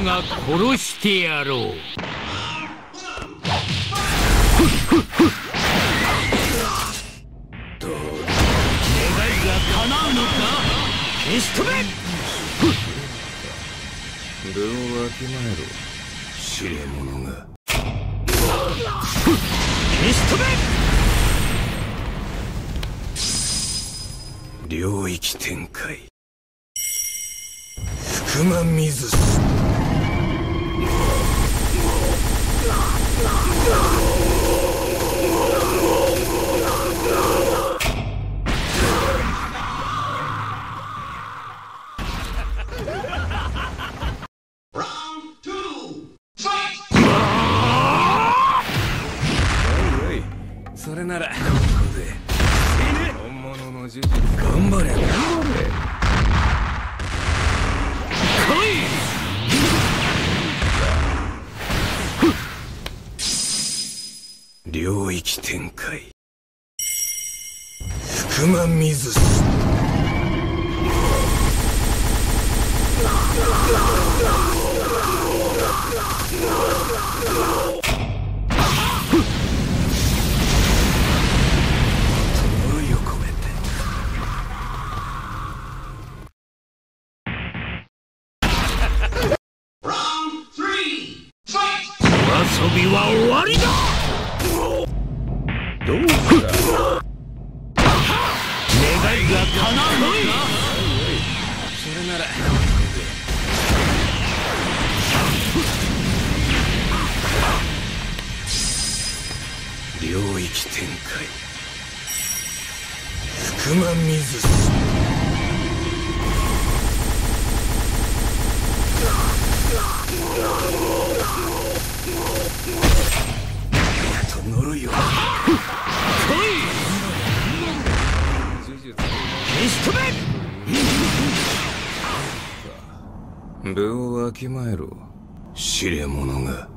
が殺してやろう。どうだ、願いが叶うのか。消し止め。 分をわきまえろ、知れ者が。 消し止め。 領域展開。福間水す。 それならここで本物の呪術頑張れ頑張れ。領域展開。福間水す。 遊びは終わりだ。 どうか願いが叶うのか。 それなら領域展開。福間水す。呪いを消し止め。分をわきまえろ、知れ者が。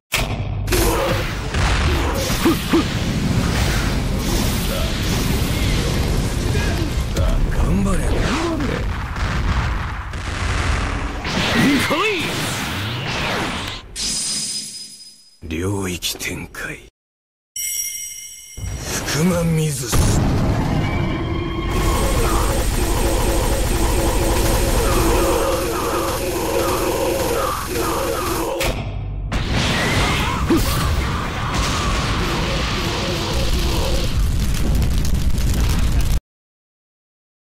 頑張れ頑張れ。領域展開。福間水す。